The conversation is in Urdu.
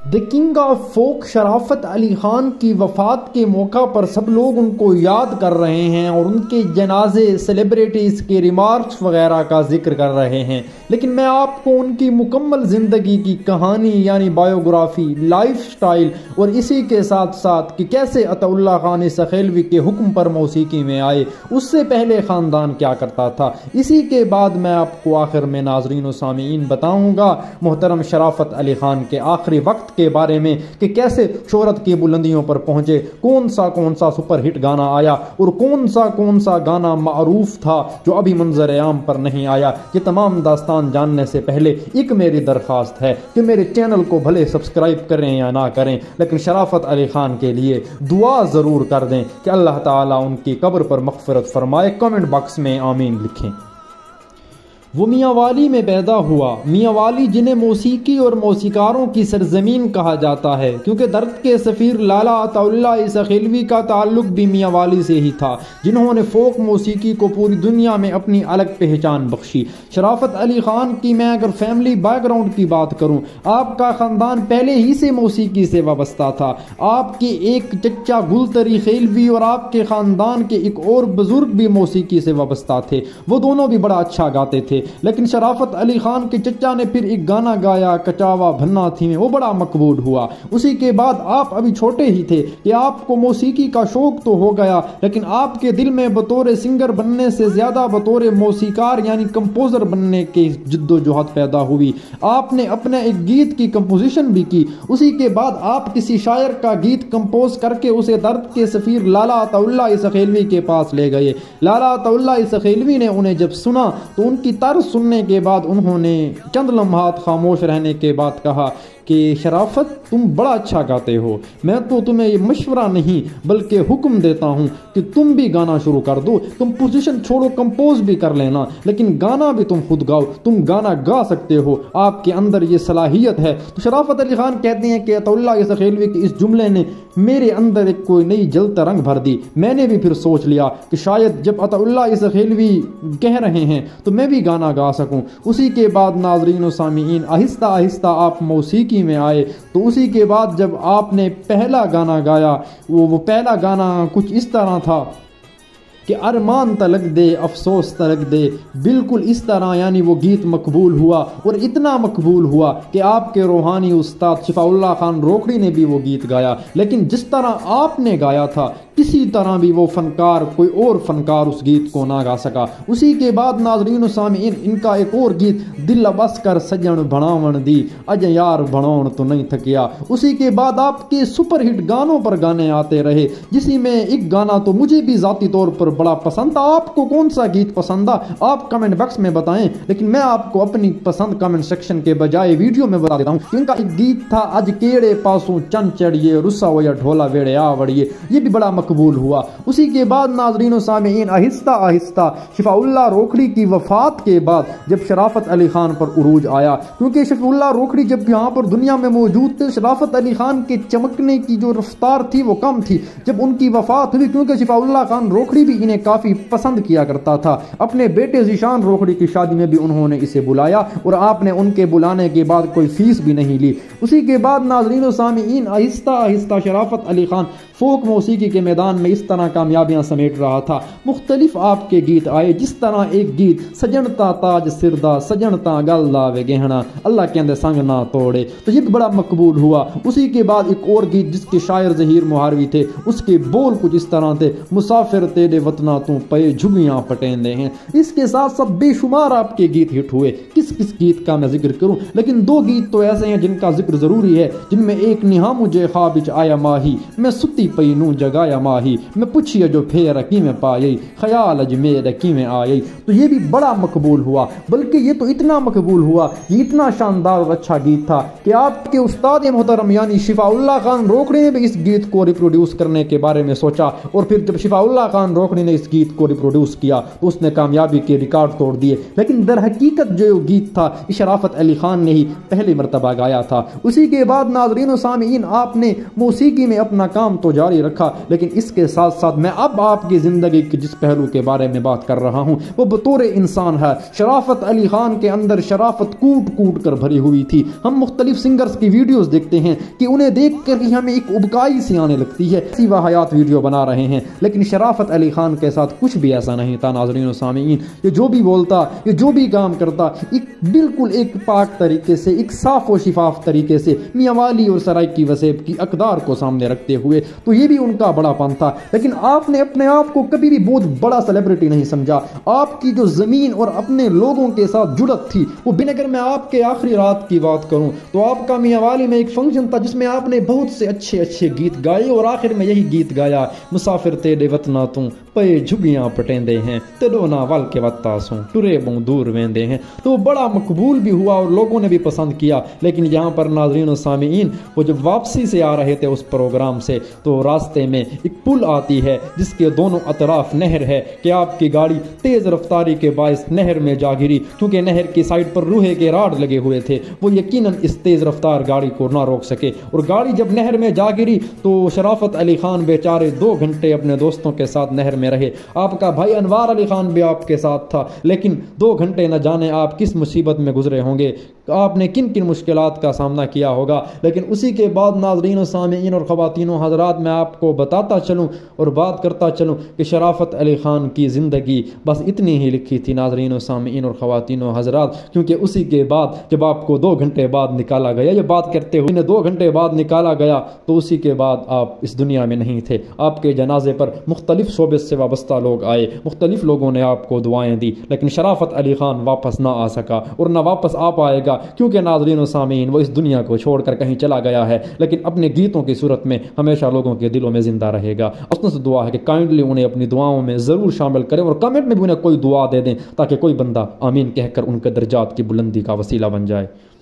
The king of folk Sharafat Ali Khan کی وفات کے موقع پر سب لوگ ان کو یاد کر رہے ہیں اور ان کے جنازے، سیلیبریٹیز کے ریمارکس وغیرہ کا ذکر کر رہے ہیں، لیکن میں آپ کو ان کی مکمل زندگی کی کہانی یعنی بایوگرافی، لائف سٹائل اور اسی کے ساتھ ساتھ کہ کیسے عطا اللہ خان سخیلوی کے حکم پر موسیقی میں آئے، اس سے پہلے خاندان کیا کرتا تھا، اسی کے بعد میں آپ کو آخر میں ناظرین و سامعین بتاؤں گا محترم شرافت علی خان کے آخری وقت کے بارے میں کہ کیسے شہرت کی بلندیوں پر پہنچے، کون سا سپر ہٹ گانا آیا اور کون سا گانا معروف تھا جو ابھی منظر عام پر نہیں آیا۔ یہ تمام داستان جاننے سے پہلے ایک میری درخواست ہے کہ میرے چینل کو بھلے سبسکرائب کریں یا نہ کریں، لیکن شرافت علی خان کے لیے دعا ضرور کر دیں کہ اللہ تعالیٰ ان کی قبر پر مغفرت فرمائے۔ کمنٹ باکس میں آمین لکھیں۔ وہ میاں والی میں پیدا ہوا۔ میاں والی جنہیں موسیقی اور موسیقاروں کی سرزمین کہا جاتا ہے کیونکہ درد کے سفیر لالا عطا اللہ سخیلوی کا تعلق بھی میاں والی سے ہی تھا، جنہوں نے فوک موسیقی کو پوری دنیا میں اپنی الگ پہچان بخشی۔ شرافت علی خان کی میں اگر فیملی بیک گراؤنڈ کی بات کروں، آپ کا خاندان پہلے ہی سے موسیقی سے وابستہ تھا۔ آپ کے ایک چچا گل تری خیلوی اور آپ کے خاندان کے ایک اور بزرگ بھی موسیقی سے وابستہ تھے، وہ دونوں بھی بڑا اچھا گاتے تھے، لیکن شرافت علی خان کے چچا نے پھر ایک گانا گایا کچاوا بھنا تھی میں، وہ بڑا مقبول ہوا۔ اسی کے بعد آپ ابھی چھوٹے ہی تھے کہ آپ کو موسیقی کا شوق تو ہو گیا، لیکن آپ کے دل میں بطور سنگر بننے سے زیادہ بطور موسیقار یعنی کمپوزر بننے کی جد و جہد پیدا ہوئی۔ آپ نے اپنے ایک گیت کی کمپوزیشن بھی کی، اسی کے بعد آپ کسی شاعر کا گیت کمپوز کر کے اسے درد کے سفیر لالا عطا اللہ سخیلوی کے پاس لے گئے۔ لالا عطا اللہ سخیلوی نے انہیں جب سنا تو ان کی طرز سننے کے بعد انہوں نے چند لمحات خاموش رہنے کے بعد کہا کہ شرافت تم بڑا اچھا گاتے ہو، میں تو تمہیں یہ مشورہ نہیں بلکہ حکم دیتا ہوں کہ تم بھی گانا شروع کر دو، تم پوزیشن چھوڑو، کمپوز بھی کر لینا، لیکن گانا بھی تم خود گاؤ، تم گانا گا سکتے ہو، آپ کے اندر یہ صلاحیت ہے۔ تو شرافت علی خان کہتے ہیں کہ عطا اللہ سخیلوی کے اس جملے نے میرے اندر ایک کوئی نئی جلتا رنگ بھر دی۔ میں نے بھی پھر سوچ لیا کہ شاید جب عطا اللہ سخیلوی کہہ رہے ہیں تو میں بھی گانا گا سکوں۔ اسی کے بعد ناظرین و سامعین آہستہ آہستہ آپ موسیقی میں آئے، تو اسی کے بعد جب آپ نے پہلا گانا گایا، وہ پہلا گانا کچھ اس طرح تھا کہ ارمان تلک دے افسوس تلک دے، بالکل اس طرح، یعنی وہ گیت مقبول ہوا اور اتنا مقبول ہوا کہ آپ کے روحانی استاد شفاء اللہ خان روکڑی نے بھی وہ گیت گایا، لیکن جس طرح آپ نے گایا تھا کسی طرح بھی وہ فنکار کوئی اور فنکار اس گیت کو نہ گا سکا۔ اسی کے بعد ناظرین و سامعین ان کا ایک اور گیت دل بس کر سجن بناون دی اج یار بناون تو نہیں تھکیا، اسی کے بعد آپ کے سپر ہٹ گانوں پر گانے آتے رہے، جسی میں ایک گانا تو مجھے بھی ذاتی طور پر بڑا پسند تھا۔ آپ کو کون سا گیت پسند تھا آپ کمنٹ باکس میں بتائیں، لیکن میں آپ کو اپنی پسند کمنٹ سیکشن کے بجائے ویڈیو میں بتا دیتا ہوں۔ ان کا ایک گیت تھا اج کیڑے پاسوں چن چڑھیے رسا ہویا ڈھولا ویڑے آوڑیے، یہ بھی بڑا مقبول ہوا۔ اسی کے بعد ناظرین و سامعین آہستہ آہستہ شفاء اللہ روکڑی کی وفات کے بعد جب شرافت علی خان پر عروج آیا، کیونکہ شفاء اللہ روکڑی جب یہاں پر دنیا میں موجود تھے، شرافت علی خان کے چمکنے کی جو رفتار تھی وہ کم تھی۔ جب ان کی وفات ہوئی، کیونکہ شفاء اللہ خان روکڑی بھی انہیں کافی پسند کیا کرتا تھا، اپنے بیٹے ذیشان روکڑی کی شادی میں بھی انہوں نے اسے بلایا اور آپ نے ان کے بلانے کے بعد کوئی فیس بھی نہیں لی۔ اسی کے بعد ناظرین و سامعین آہستہ آہستہ شرافت علی خان فوک موسیقی کے میدان میں اس طرح کامیابیاں سمیٹ رہا تھا۔ مختلف آپ کے گیت آئے، جس طرح ایک گیت سجنتا تاج سردا سجنتا گل دا وے گہنا اللہ کے اندر سنگ نہ توڑے، تو یہ بھی بڑا مقبول ہوا۔ اسی کے بعد ایک اور گیت جس کے شاعر ظہیر مہاروی تھے، اس کے بول کچھ اس طرح تھے مسافر تیرے وطنا تو پے جھگیاں پٹیندے ہیں۔ اس کے ساتھ سب بے شمار آپ کے گیت ہٹ ہوئے، کس گیت کا میں ذکر کروں، لیکن دو گیت تو ایسے ہیں جن کا ذکر ضروری ہے، جن میں ایک نہا مجھے خواب وچ آیا ماہی میں ستی پئی نوں جگایا ماہی میں پوچھیا جو پھیر کی میں پائی خیال اج میرے کی میں آئی، تو یہ بھی بڑا مقبول ہوا۔ بلکہ یہ تو اتنا مقبول ہوا، یہ اتنا شاندار اور اچھا گیت تھا کہ آپ کے استاد محترم یعنی شفاء اللہ خان روکڑی نے بھی اس گیت کو ریپروڈیوس کرنے کے بارے میں سوچا، اور پھر جب شفاء اللہ خان روکڑی نے اس گیت کو ریپروڈیوس کیا تو اس نے کامیابی کے ریکارڈ توڑ دیے۔ لیکن در حقیقت جو گیت تھا شرافت علی خان نے ہی پہلی مرتبہ گایا تھا۔ اسی کے بعد ناظرین و سامعین آپ نے موسیقی میں اپنا کام تو جاری رکھا، لیکن اس کے ساتھ ساتھ میں اب آپ کی زندگی کے جس پہلو کے بارے میں بات کر رہا ہوں وہ بطور انسان ہے۔ شرافت علی خان کے اندر شرافت کوٹ کوٹ کر بھری ہوئی تھی۔ ہم مختلف سنگرز کی ویڈیوز دیکھتے ہیں کہ انہیں دیکھ کر ہی ہمیں ایک ابکائی سی آنے لگتی ہے، ایسی واحیات ویڈیو بنا رہے ہیں، لیکن شرافت علی خان کے ساتھ کچھ بھی ایسا نہیں تھا۔ ناظرین و سامعین، یہ جو بھی بولتا، یہ جو بھی کام کرتا، ایک بالکل ایک پاک طریقے سے، ایک صاف و شفاف طریقے سے میاں والی اور سرائکی وسیب کی اقدار کو سامنے رکھتے ہوئے، تو یہ بھی ان کا بڑا پن تھا۔ لیکن آپ نے اپنے آپ کو کبھی بھی بہت بڑا سیلیبریٹی نہیں سمجھا۔ آپ کی جو زمین اور اپنے لوگوں کے ساتھ جڑت تھی وہ اگر میں آپ کے آخری رات کی بات کروں تو آپ کا میاں والی میں ایک فنکشن تھا جس میں آپ نے بہت سے اچھے اچھے گیت گائے، اور آخر میں یہی گیت گایا، مسافر تیرے وطنا توں پے جھگیاں پٹیندے ہیں تلونا ول کے وطاسوں ٹرے بوں دور ویندے ہیں۔ تو وہ بڑا مقبول بھی ہوا اور لوگوں نے بھی پسند کیا۔ لیکن یہاں پر ناظرین و سامعین، وہ جب واپسی سے آ رہے تھے اس پروگرام سے، تو راستے میں ایک پل آتی ہے جس کے دونوں اطراف نہر ہے کہ آپ کی گاڑی تیز رفتاری کے باعث نہر میں جا گری، کیونکہ نہر کی سائڈ پر لوہے کے راڈ لگے ہوئے تھے، وہ یقیناً اس تیز رفتار گاڑی کو نہ روک سکے، اور گاڑی جب نہر میں جا گری تو شرافت علی خان بیچارے 2 گھنٹے اپنے دوستوں کے ساتھ نہر میں رہے۔ آپ کا بھائی انوار علی خان بھی آپ کے ساتھ تھا، لیکن 2 گھنٹے نہ جانے آپ کس مصیبت میں گزرے ہوں گے، آپ نے کن کن مشکلات کا سامنا کیا ہوگا۔ لیکن اسی کے بعد ناظرین و سامعین اور خواتین و حضرات، میں آپ کو بتاتا چلوں اور بات کرتا چلوں کہ شرافت علی خان کی زندگی بس اتنی ہی لکھی تھی ناظرین و سامعین اور خواتین و حضرات، کیونکہ اسی کے بعد جب آپ کو 2 گھنٹے بعد نکالا گیا، یہ بات کرتے ہوئے 2 گھنٹے بعد نکالا گیا، تو اسی کے بعد آپ اس دنیا میں نہیں تھے۔ آپ کے جنازے پر مختلف شعبے سے وابستہ لوگ آئے، مختلف لوگوں نے آپ کو دعائیں دی، لیکن شرافت علی خان واپس نہ آ سکا اور نہ واپس آ پائے گا، کیونکہ ناظرین و سامعین وہ اس دنیا کو چھوڑ کر کہیں چلا گیا ہے، لیکن اپنے گیتوں کی صورت میں ہمیشہ لوگوں کے دلوں میں زندہ رہے گا۔ اس سے دعا ہے کہ کائنڈلی انہیں اپنی دعاؤں میں ضرور شامل کریں، اور کمنٹ میں بھی انہیں کوئی دعا دے دیں تاکہ کوئی بندہ آمین کہہ کر ان کے درجات کی بلندی کا وسیلہ بن جائے۔